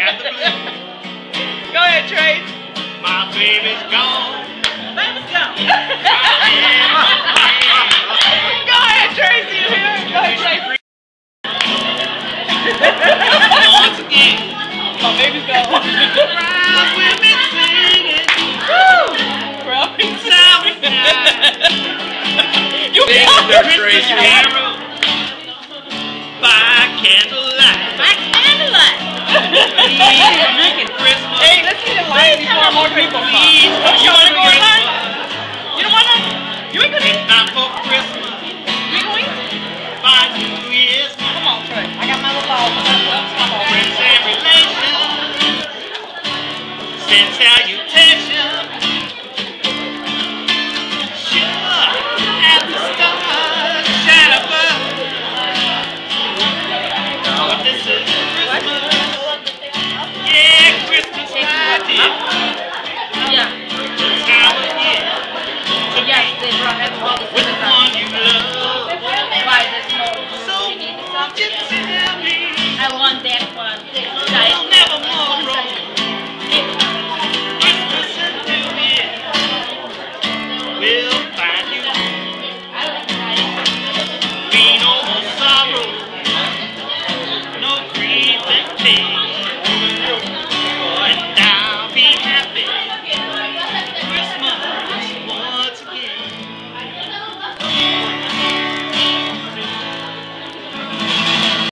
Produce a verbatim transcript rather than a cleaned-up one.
got the blues. Go ahead, Trace. My baby's gone. Baby's gone. Go ahead, Tracy. You hear? Go ahead, Tracy. Once again. My baby's gone. Crowd will be singing. Woo! Crowd. You Sing the Christmas carol by candlelight. By candlelight. Drinking Christmas. Hey, let's get a light before more people come. Please, You want to go in line? You don't want to? You ain't gonna eat? not for Christmas. You ain't gonna eat? By New Year's. Come on, Trey. I got my little ball. Come on. Friends and relations send salutations. Sure, as the stars shine above. But this is Christmas. Yeah, Christmas party. Yeah. Time of year to Yes, they brought everybody. with